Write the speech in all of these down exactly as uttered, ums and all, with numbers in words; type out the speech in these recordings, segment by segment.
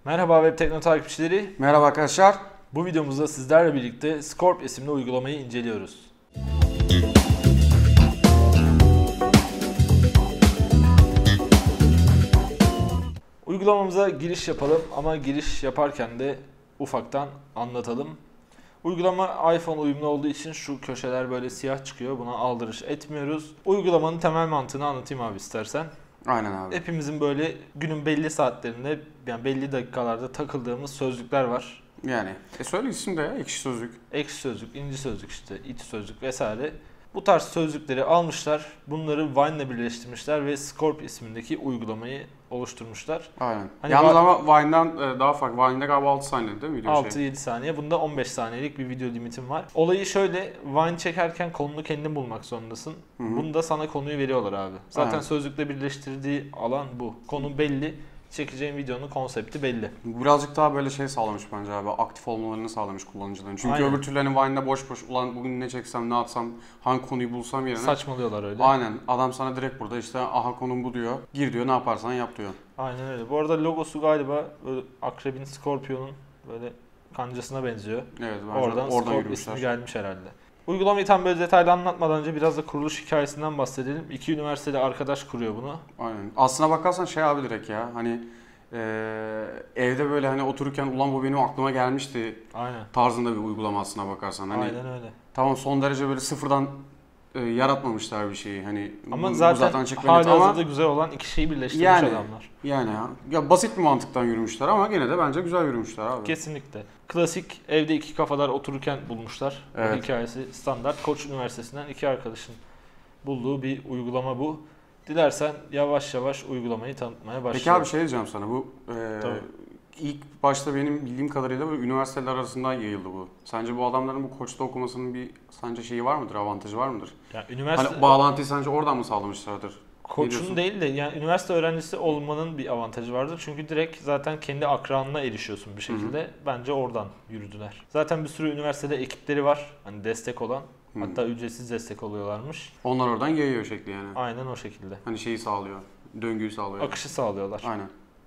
Merhaba Web Tekno takipçileri. Merhaba arkadaşlar. Bu videomuzda sizlerle birlikte Scorp isimli uygulamayı inceliyoruz. Uygulamamıza giriş yapalım ama giriş yaparken de ufaktan anlatalım. Uygulama iPhone uyumlu olduğu için şu köşeler böyle siyah çıkıyor. Buna aldırış etmiyoruz. Uygulamanın temel mantığını anlatayım abi istersen. Aynen abi. Hepimizin böyle günün belli saatlerinde, yani belli dakikalarda takıldığımız sözcükler var. Yani e söyle isim de ya, ekşi sözlük. Ekşi sözlük, inci sözlük işte, it sözlük vesaire. Bu tarz sözcükleri almışlar, bunları Vine ile birleştirmişler ve Scorp ismindeki uygulamayı oluşturmuşlar. Aynen. Hani Yalnız ama Vine'dan daha farklı. Vine'de galiba altı saniye değil mi video altı şey? yedi saniye. Bunda on beş saniyelik bir video limitim var. Olayı şöyle, Vine çekerken konunu kendin bulmak zorundasın. Hı hı. Bunda sana konuyu veriyorlar abi. Zaten Aynen. sözlükle birleştirdiği alan bu. Konu belli. Çekeceğin videonun konsepti belli. Bu birazcık daha böyle şey sağlamış bence abi. Aktif olmalarını sağlamış kullanıcıların. Çünkü Aynen. öbür türlü hani Vine'da boş boş ulan bugün ne çeksem ne atsam hangi konuyu bulsam yerine. Saçmalıyorlar öyle. Aynen. Adam sana direkt burada işte aha konum bu diyor. Gir diyor, ne yaparsan yap diyor. Aynen öyle. Bu arada logosu galiba böyle akrebin, Scorpion'un böyle kancasına benziyor. Evet, bence Oradan, oradan Scorp yürümüşler. ismi gelmiş herhalde. Uygulamayı tam böyle detaylı anlatmadan önce biraz da kuruluş hikayesinden bahsedelim. İki üniversitede arkadaş kuruyor bunu. Aynen. Aslına bakarsan şey abi direkt ya hani Ee, evde böyle hani otururken ulan bu benim aklıma gelmişti Aynen. tarzında bir uygulama aslına bakarsan. Hani Aynen öyle. tamam son derece böyle sıfırdan e, yaratmamışlar bir şeyi. Hani Ama bu, zaten, bu zaten açık ve net hali ama hazırda güzel olan iki şeyi birleştirmiş yani, adamlar. Yani ya, ya basit bir mantıktan yürümüşler ama gene de bence güzel yürümüşler abi. Kesinlikle. Klasik evde iki kafalar otururken bulmuşlar. Evet. Bu hikayesi standart. Koç Üniversitesi'nden iki arkadaşın bulduğu bir uygulama bu. Dilersen yavaş yavaş uygulamayı tanıtmaya başlayalım. Peki abi şey diyeceğim sana, bu e, Tabii. ilk başta benim bildiğim kadarıyla böyle üniversiteler arasında yayıldı bu. Sence bu adamların bu Koç'ta okumasının bir sence şeyi var mıdır, avantajı var mıdır? Yani üniversite Hani bağlantıyı sence oradan mı sağlamışlardır? Koç'un değil de yani üniversite öğrencisi olmanın bir avantajı vardır. Çünkü direkt zaten kendi akranına erişiyorsun bir şekilde. Hı hı. Bence oradan yürüdüler. Zaten bir sürü üniversitede ekipleri var. Hani destek olan. Hı. Hatta ücretsiz destek oluyorlarmış. Onlar oradan yayıyor şekli yani. Aynen o şekilde. Hani şeyi sağlıyor. Döngüyü sağlıyor. Akışı sağlıyorlar. Aynen.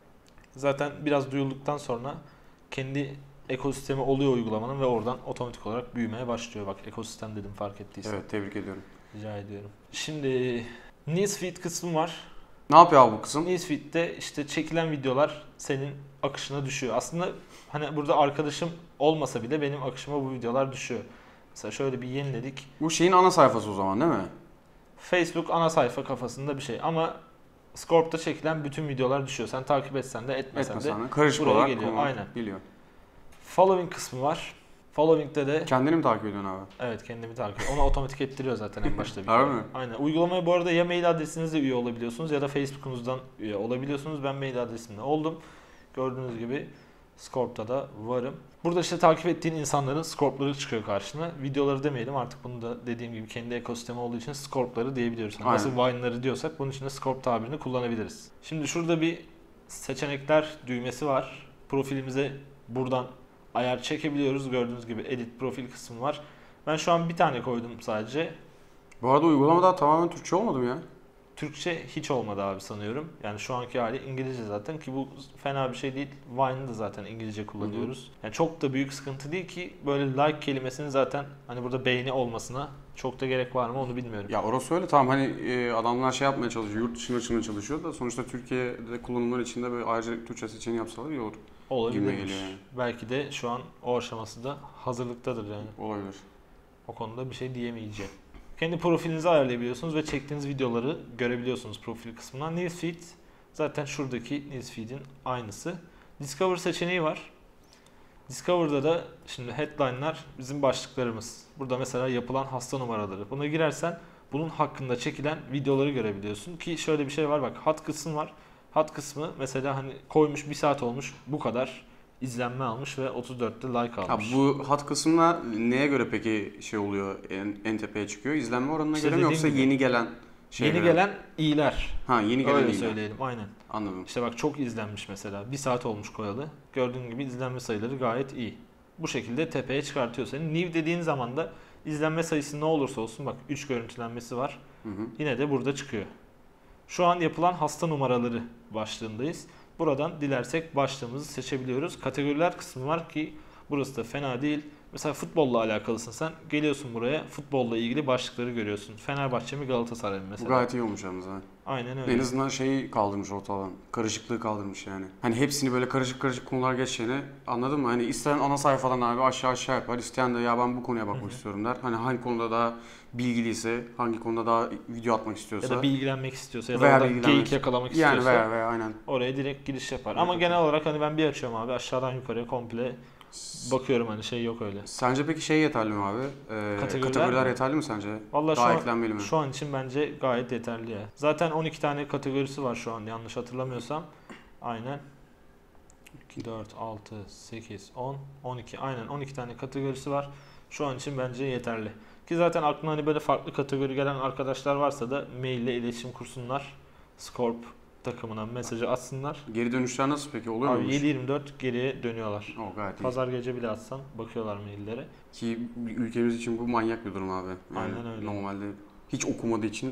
Zaten biraz duyulduktan sonra kendi ekosistemi oluyor uygulamanın ve oradan otomatik olarak büyümeye başlıyor. Bak ekosistem dedim, fark ettiysen. Evet, tebrik ediyorum. Rica ediyorum. Şimdi Newsfeed kısmı var. Ne yapıyor abi bu kısım? Newsfeed'de işte çekilen videolar senin akışına düşüyor. Aslında hani burada arkadaşım olmasa bile benim akışıma bu videolar düşüyor. Mesela şöyle bir yeniledik. Bu şeyin ana sayfası o zaman değil mi? Facebook ana sayfa kafasında bir şey ama Scorp'ta çekilen bütün videolar düşüyor. Sen takip etsen de etmesen, etmesen de karışık olarak geliyor. Aynen. Biliyor. Following kısmı var. Following'de de... Kendini mi takip ediyorsun abi? Evet, kendimi takip ediyorum. Ona otomatik ettiriyor zaten en başta. Harbi mi? Aynen. Uygulamaya bu arada ya mail adresinizle üye olabiliyorsunuz ya da Facebook'unuzdan üye olabiliyorsunuz. Ben mail adresimle oldum. Gördüğünüz gibi Scorp'ta da varım. Burada işte takip ettiğin insanların Scorp'ları çıkıyor karşına. Videoları demeyelim artık, bunu da dediğim gibi kendi ekosistemi olduğu için Scorp'ları diyebiliyoruz. Yani nasıl Vine'ları diyorsak bunun için de Scorp tabirini kullanabiliriz. Şimdi şurada bir seçenekler düğmesi var. Profilimize buradan ayar çekebiliyoruz. Gördüğünüz gibi edit profil kısmı var. Ben şu an bir tane koydum sadece. Bu arada uygulamada tamamen Türkçe olmadı mı ya? Türkçe hiç olmadı abi sanıyorum. Yani şu anki hali İngilizce zaten ki bu fena bir şey değil. Vine'ı da zaten İngilizce kullanıyoruz. Hı hı. Yani çok da büyük sıkıntı değil ki böyle like kelimesinin zaten hani burada beğeni olmasına çok da gerek var mı onu bilmiyorum. Ya orası öyle, tamam hani e, adamlar şey yapmaya çalışıyor, yurt dışına açılmaya çalışıyor da sonuçta Türkiye'de kullanımlar içinde böyle ayrıca Türkçe seçeneği yapsalar iyi olur. Olabilir. Yani. Belki de şu an o aşaması da hazırlıktadır yani. Olabilir. O konuda bir şey diyemeyeceğim. Kendi profilinizi ayarlayabiliyorsunuz ve çektiğiniz videoları görebiliyorsunuz profil kısmından. Newsfeed zaten şuradaki Newsfeed'in aynısı. Discover seçeneği var. Discover'da da şimdi headline'lar bizim başlıklarımız. Burada mesela yapılan hasta numaraları. Buna girersen bunun hakkında çekilen videoları görebiliyorsun ki şöyle bir şey var, bak hot kısmı var. Hot kısmı mesela hani koymuş bir saat olmuş bu kadar izlenme almış ve otuz dörtte like almış. Ha, bu hot kısmına neye göre peki şey oluyor, en, en tepeye çıkıyor? İzlenme oranına işte göre mi yoksa gibi, yeni gelen şey Yeni göre? gelen iyiler. Ha, yeni gelen Öyle iyiler. söyleyelim, aynen. Anladım. İşte bak çok izlenmiş mesela. Bir saat olmuş koyalı. Gördüğün gibi izlenme sayıları gayet iyi. Bu şekilde tepeye çıkartıyor seni. New dediğin zaman da izlenme sayısı ne olursa olsun, bak üç görüntülenmesi var. Hı hı. Yine de burada çıkıyor. Şu an yapılan hasta numaraları başlığındayız. Buradan dilersek başlığımızı seçebiliyoruz. Kategoriler kısmı var ki burası da fena değil. Mesela futbolla alakalısın sen. Geliyorsun buraya, futbolla ilgili başlıkları görüyorsun. Fenerbahçe mi Galatasaray mı Bu mesela? gayet iyi olmuş yalnız ha. Aynen öyle. En azından şeyi kaldırmış ortadan. Karışıklığı kaldırmış yani. Hani hepsini böyle karışık karışık konular geçeceğine, anladın mı? Hani isteyen ana sayfadan abi aşağı aşağı yapar. İsteyen de ya ben bu konuya bakmak istiyorum der. Hani hangi konuda daha bilgiliyse, hangi konuda daha video atmak istiyorsa. Ya da bilgilenmek istiyorsa ya da Veya orada bilgilenmek- geyik yakalamak Yani istiyorsa veya veya aynen. oraya direkt giriş yapar. Evet, Ama evet. genel olarak hani ben bir açıyorum abi, aşağıdan yukarıya komple bakıyorum, hani şey yok öyle. Sence peki şey yeterli mi abi? Ee, Kategoriler kategoriler mi? yeterli mi sence? Vallahi şu Daha an, eklenmeli mi? şu an için bence gayet yeterli ya. Zaten on iki tane kategorisi var şu an, yanlış hatırlamıyorsam. Aynen. iki, dört, altı, sekiz, on, on iki. Aynen on iki tane kategorisi var. Şu an için bence yeterli. Ki zaten aklına hani böyle farklı kategori gelen arkadaşlar varsa da maille iletişim kursunlar. Scorp takımına mesajı atsınlar. Geri dönüşler nasıl peki? Oluyor Abi muymuş? yedi yirmi dört geriye dönüyorlar. O gayet iyi. Pazar gece bile atsan bakıyorlar maillere. Ki ülkemiz için bu manyak bir durum abi. Yani Aynen öyle. Normalde hiç okumadığı için.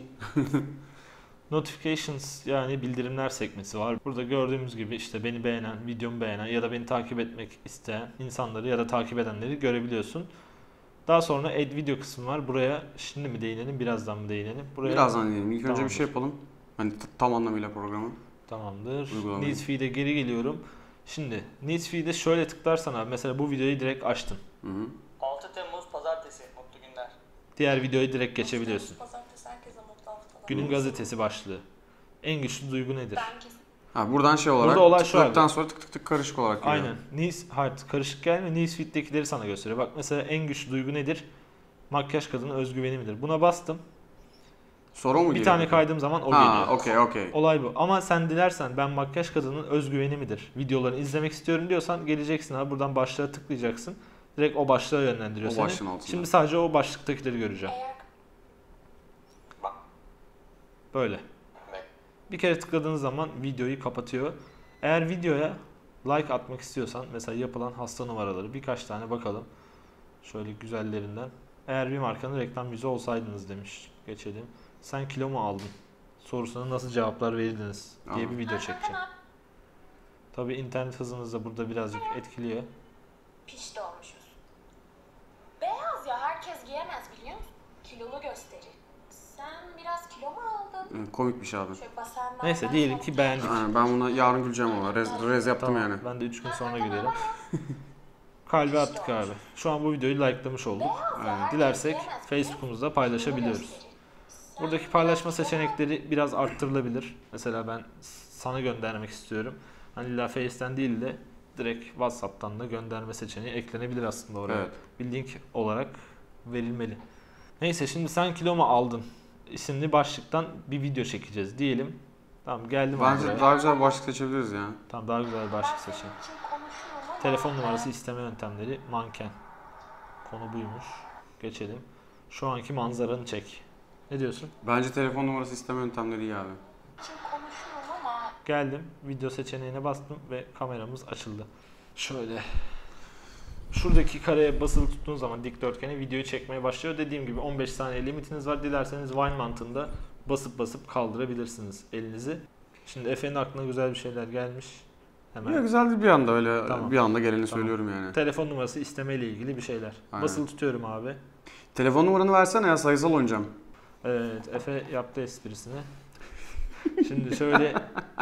Notifications yani bildirimler sekmesi var. Burada gördüğümüz gibi işte beni beğenen, videomu beğenen ya da beni takip etmek isteyen insanları ya da takip edenleri görebiliyorsun. Daha sonra add video kısmı var. Buraya şimdi mi değinelim, birazdan mı değinelim? Buraya Birazdan diyelim. İlk önce Tamamdır. bir şey yapalım. Hani t- tam anlamıyla programı. Tamamdır. Uygulamayı. Newsfeed'e geri geliyorum. Şimdi Newsfeed'e şöyle tıklarsan abi, mesela bu videoyu direkt açtın. Hı hı. altı Temmuz Pazartesi mutlu günler. Diğer videoya direkt geçebiliyorsun. Pazartesi herkese mutlu haftalar. Günün gazetesi başlığı. En güçlü duygu nedir? Ben kesin. Ha buradan şey olarak Burada olay şu tıkladıktan abi. sonra tık tık tık karışık olarak geliyor. Aynen. News, hayır, karışık gelmiyor. Newsfeed'dekileri sana gösteriyor. Bak mesela en güçlü duygu nedir? Makyaj kadının özgüveni midir? Buna bastım. Soru mu Bir geliyor? tane kaydığım zaman o Ha geliyor. okey okey. Olay bu. Ama sen dilersen ben makyaj kadının özgüveni midir? Videolarını izlemek istiyorum diyorsan geleceksin abi, buradan başlığa tıklayacaksın. Direkt o başlığa yönlendiriyor O seni. başlığın altında. Şimdi sadece o başlıktakileri göreceğim. Eğer Böyle. Bir kere tıkladığınız zaman videoyu kapatıyor. Eğer videoya like atmak istiyorsan mesela yapılan hasta numaraları birkaç tane bakalım. Şöyle güzellerinden. Eğer bir markanın reklam yüzü olsaydınız demiş. Geçelim. Sen kilo mu aldın? Sorusuna nasıl cevaplar verirdiniz diye bir video çekeceğim. Tabii internet hızınız da burada birazcık etkiliyor. pişti olmuşuz. Beyaz ya, herkes giyemez biliyor musun? Kilolu gösterir. Sen biraz kilo mu aldın? Hı, komikmiş abi. Şöyle basenlerden Neyse diyelim ki sonra- beğendik. Aynen, ben buna yarın güleceğim ama rez, rez yaptım Tamam, yani. ben de üç gün sonra giderim. Kalbe attık abi. Şu an bu videoyu likelamış olduk. Beyaz ya, Yani herkes dilersek giyemez biliyor musun? Facebook'umuzda Kilolu paylaşabiliyoruz. gösterir. Sen Buradaki biraz paylaşma kilo mu seçenekleri biraz arttırılabilir. Mesela ben sana göndermek istiyorum. Hani illa Face'ten değil de direkt WhatsApp'tan da gönderme seçeneği eklenebilir aslında oraya. Evet. Bir link olarak verilmeli. Neyse şimdi sen kilo mu aldın isimli başlıktan bir video çekeceğiz diyelim. Tamam geldim abi Bence buraya. daha güzel bir başlık seçebiliriz ya. Tamam daha güzel bir Ben başlık senin seçelim. için konuşurum ama- Telefon numarası isteme yöntemleri manken. Konu buymuş. Geçelim. Şu anki manzaranı çek. Ne diyorsun? Bence telefon numarası isteme yöntemleri iyi abi. için konuşurum ama Geldim. Video seçeneğine bastım ve kameramız açıldı. Şöyle. Şuradaki kareye basılı tuttuğunuz zaman dikdörtgeni videoyu çekmeye başlıyor. Dediğim gibi on beş saniye limitiniz var. Dilerseniz Vine mantığında basıp basıp kaldırabilirsiniz elinizi. Şimdi Efe'nin aklına güzel bir şeyler gelmiş. Hemen. Ya güzel değil bir anda öyle Tamam. bir anda geleni Tamam. söylüyorum yani. Telefon numarası istemeyle ilgili bir şeyler. Aynen. Basılı tutuyorum abi. Telefon numaranı versene ya, sayısal oynayacağım. Evet, Efe yaptı esprisini. Şimdi şöyle,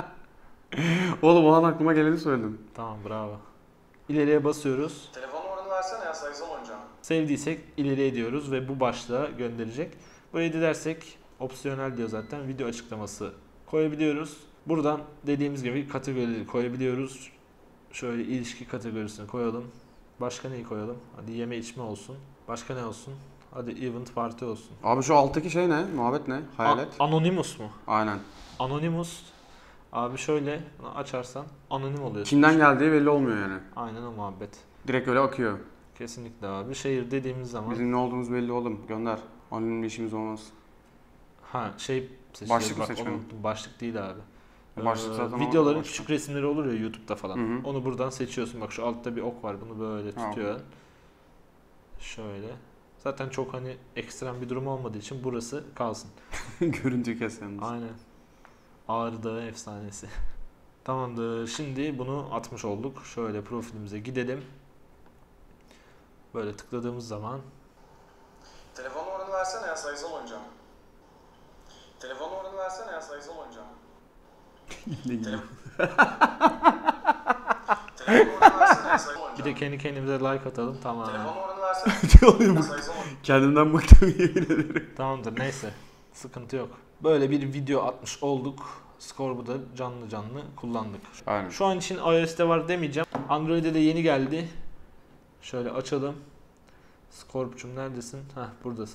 Oğlum o an aklıma geleni söyledim. tamam bravo. İleriye basıyoruz. Telefon numaranı versene ya, sayısal oynayacağım. Sevdiysek ileriye diyoruz ve bu başlığa gönderecek. Burayı dilersek opsiyonel diyor zaten, video açıklaması koyabiliyoruz. Buradan dediğimiz gibi kategorileri koyabiliyoruz. Şöyle ilişki kategorisini koyalım. Başka neyi koyalım? Hadi yeme içme olsun. Başka ne olsun? Hadi event party olsun. Abi şu alttaki şey ne? Muhabbet ne? Hayalet. A- Anonymous mu? Aynen. Anonymous. Abi şöyle açarsan anonim oluyorsun. Kimden geldiği belli olmuyor yani. Aynen o muhabbet. Direkt öyle akıyor. Kesinlikle abi. Şehir dediğimiz zaman Bizim ne olduğumuz belli oğlum. Gönder. Anonimle işimiz olmaz. ha şey seçiyoruz. Başlık mı Bak, seçmeli? onu unuttum. Başlık değil abi. Başlık Ee, zaten o- videoların başlık. küçük resimleri olur ya YouTube'da falan. Hı hı. Onu buradan seçiyorsun. Bak şu altta bir ok var. Bunu böyle Ha, tutuyor. Şöyle. Zaten çok hani ekstrem bir durum olmadığı için burası kalsın. Görüntü kes yalnız. Aynen. Ağrı Dağı efsanesi. Tamamdır. Şimdi bunu atmış olduk. Şöyle profilimize gidelim. Böyle tıkladığımız zaman Telefon numaranı versene ya, sayısal oynayacağım. Telefon numaranı versene ya, sayısal oynayacağım. Telefon Telefon numaranı versene ya, sayısal bir oynayacağım. de kendi kendimize like atalım. Tamam. Telefon numaranı versene Ne oluyor ya, bu? sayısal oynayacağım. Kendimden bıktım yemin ederim. Tamamdır. Neyse. Sıkıntı yok. Böyle bir video atmış olduk. Scoreboard'u da canlı canlı kullandık. Aynen. Şu an için iOS'te var demeyeceğim. Android'e de yeni geldi. Şöyle açalım. Scorp'cum neredesin? Heh, buradasın.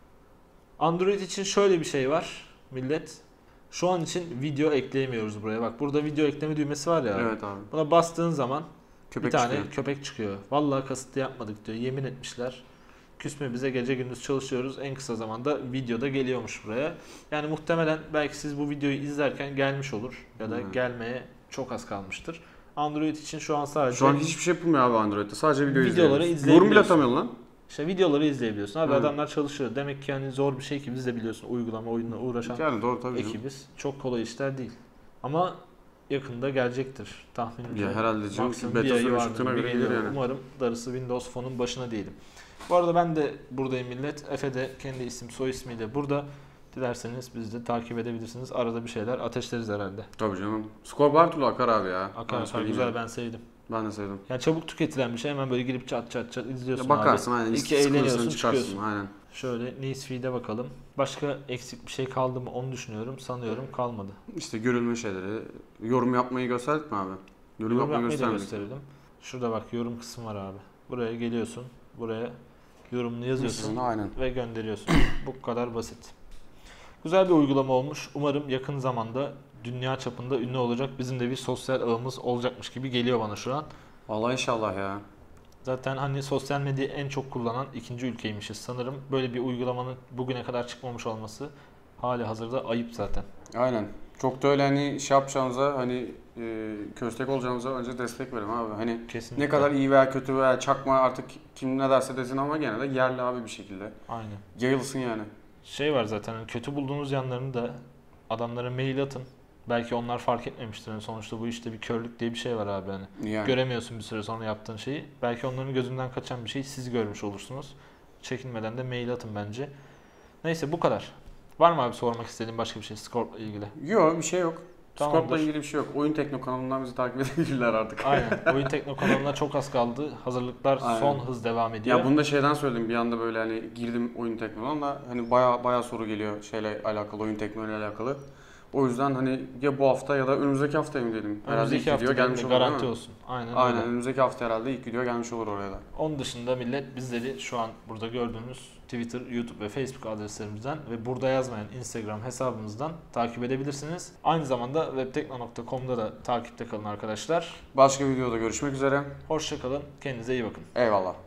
Android için şöyle bir şey var millet. Şu an için video ekleyemiyoruz buraya. Bak burada video ekleme düğmesi var ya. Evet abi. Buna bastığın zaman Köpek bir tane çıkıyor. köpek çıkıyor. Vallahi kasıtlı yapmadık diyor. Yemin etmişler. Küsme bize, gece gündüz çalışıyoruz. En kısa zamanda videoda geliyormuş buraya. Yani muhtemelen belki siz bu videoyu izlerken gelmiş olur. Ya da Hmm. gelmeye çok az kalmıştır. Android için şu an sadece Şu an hiçbir şey yapılmıyor abi Android'de. Sadece video Videoları izliyoruz. Yorum bile izleyebiliyorsun. atamıyorsun lan. işte videoları izleyebiliyorsun. Abi Hı. adamlar çalışıyor. Demek ki yani zor bir şey ki biz de biliyorsun uygulama oyunla uğraşan Yani doğru tabii canım. ekibiz. Çok kolay işler değil. Ama yakında gelecektir tahminimce. Ya herhalde canım, Maksimum beta bir ayı sürümü vardır çıktığına gibi göre gelir geliyor. yani. Umarım darısı Windows Phone'un başına diyelim. Bu arada ben de buradayım millet. Efe de kendi isim soy ismiyle burada. Dilerseniz bizi de takip edebilirsiniz. Arada bir şeyler ateşleriz herhalde. Tabii canım. Skor her türlü akar abi ya. Ben Akar akar söyleyeyim güzel, yani. ben sevdim. Ben de sevdim. Yani çabuk tüketilen bir şey. Hemen böyle girip çat çat çat izliyorsun Ya bakarsın abi. aynen. İki sıkıntısını eğleniyorsun, çıkarsın, çıkıyorsun. aynen. Şöyle newsfeed'e bakalım. Başka eksik bir şey kaldı mı onu düşünüyorum. Sanıyorum kalmadı. İşte görülme şeyleri. Yorum yapmayı gösterdik mi abi? Yorum, Yorum yapmayı yapmayı da göstermedik. gösterelim. Şurada bak yorum kısmı var abi. Buraya geliyorsun. Buraya yorumunu yazıyorsun. Sizin, aynen. Ve gönderiyorsun. Bu kadar basit. Güzel bir uygulama olmuş. Umarım yakın zamanda dünya çapında ünlü olacak. Bizim de bir sosyal ağımız olacakmış gibi geliyor bana şu an. Vallahi inşallah ya. Zaten hani sosyal medyayı en çok kullanan ikinci ülkeymişiz sanırım. Böyle bir uygulamanın bugüne kadar çıkmamış olması hali hazırda ayıp zaten. Aynen. Çok da öyle hani şey yapacağınıza hani e, köstek olacağınıza önce destek verin abi. Hani Kesinlikle. ne kadar iyi veya kötü veya çakma artık kim ne derse desin ama gene de yerli abi bir şekilde. Aynen. Yayılsın yani. Şey var zaten hani kötü bulduğunuz yanlarını da adamlara mail atın. Belki onlar fark etmemiştir. Yani sonuçta bu işte bir körlük diye bir şey var abi hani. Yani. Göremiyorsun bir süre sonra yaptığın şeyi. Belki onların gözünden kaçan bir şeyi siz görmüş olursunuz. Çekinmeden de mail atın bence. Neyse bu kadar. Var mı abi sormak istediğin başka bir şey Scorp'la ilgili? Yok bir şey yok. Tamamdır. Scorp'la ilgili bir şey yok. Oyun Tekno kanalından bizi takip edebilirler artık. Aynen. Oyun Tekno kanalına çok az kaldı. Hazırlıklar Aynen. son hız devam ediyor. Ya bunu da şeyden söyledim bir anda böyle hani girdim Oyun Tekno'dan da hani baya baya soru geliyor şeyle alakalı, Oyun Tekno ile alakalı. O yüzden hani ya bu hafta ya da önümüzdeki haftaya mı dedim. Herhalde Önümüzdeki ilk video hafta gelmiş olur garanti değil mi? olsun. Aynen, Aynen öyle. önümüzdeki hafta herhalde ilk video gelmiş olur oraya da. Onun dışında millet bizleri şu an burada gördüğünüz Twitter, YouTube ve Facebook adreslerimizden ve burada yazmayan Instagram hesabımızdan takip edebilirsiniz. Aynı zamanda webtekno nokta com'da da takipte kalın arkadaşlar. Başka videoda görüşmek üzere. Hoşça kalın. Kendinize iyi bakın. Eyvallah.